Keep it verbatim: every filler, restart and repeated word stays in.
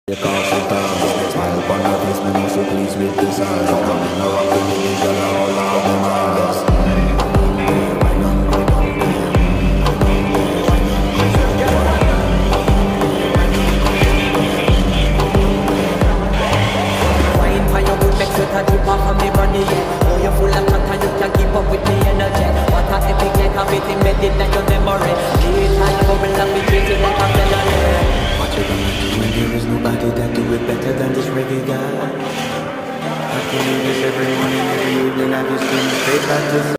You call some time, smile upon your face, me know so pleased with this eyes. I'm coming around to the days, girl, I'm all out of my eyes. Wine for your good, make sweat and drip off of me body, yeah. Oh, you're full of content, you can keep up with me energy. What a epic like a bit embedded in your memory. Lead high, bubble up, it treated like a felony. What you gonna do when there is nobody that do it better than this reggae guy? I can do this every morning, every evening, I just scream straight back to